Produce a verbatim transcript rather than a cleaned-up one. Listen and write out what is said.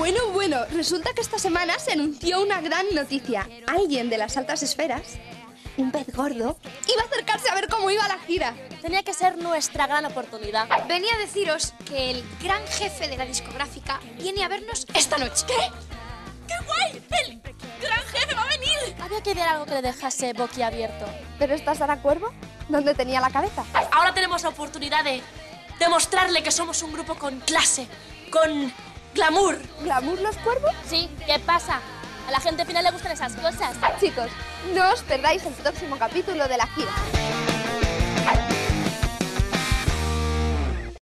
Bueno, bueno, resulta que esta semana se anunció una gran noticia. Alguien de las altas esferas, un pez gordo, iba a acercarse a ver cómo iba la gira. Tenía que ser nuestra gran oportunidad. Venía a deciros que el gran jefe de la discográfica viene a vernos esta noche. ¿Qué? ¡Qué guay! ¡El gran jefe va a venir! Había que idear algo que le dejase boquiabierto. ¿Pero está Sara Cuervo? ¿Dónde tenía la cabeza? Ahora tenemos la oportunidad de demostrarle que somos un grupo con clase, con glamour. ¿Glamour los cuervos? Sí, ¿qué pasa? A la gente final le gustan esas cosas. Chicos, no os perdáis el próximo capítulo de la gira.